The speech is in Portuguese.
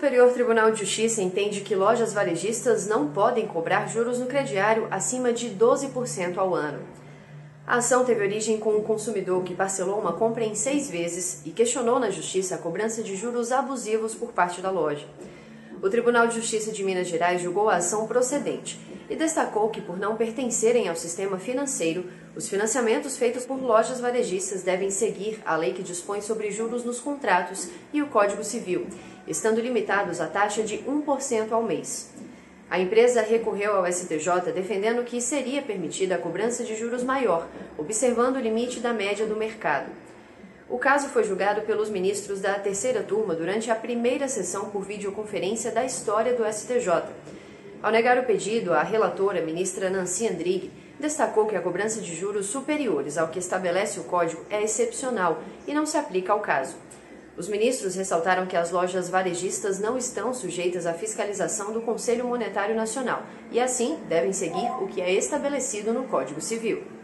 Superior Tribunal de Justiça entende que lojas varejistas não podem cobrar juros no crediário acima de 12% ao ano. A ação teve origem com um consumidor que parcelou uma compra em 6 vezes e questionou na Justiça a cobrança de juros abusivos por parte da loja. O Tribunal de Justiça de Minas Gerais julgou a ação procedente e destacou que, por não pertencerem ao sistema financeiro, os financiamentos feitos por lojas varejistas devem seguir a lei que dispõe sobre juros nos contratos e o Código Civil, estando limitados à taxa de 1% ao mês. A empresa recorreu ao STJ defendendo que seria permitida a cobrança de juros maior, observando o limite da média do mercado. O caso foi julgado pelos ministros da terceira turma durante a primeira sessão por videoconferência da história do STJ. Ao negar o pedido, a relatora, ministra Nancy Andrighi, destacou que a cobrança de juros superiores ao que estabelece o Código é excepcional e não se aplica ao caso. Os ministros ressaltaram que as lojas varejistas não estão sujeitas à fiscalização do Conselho Monetário Nacional e, assim, devem seguir o que é estabelecido no Código Civil.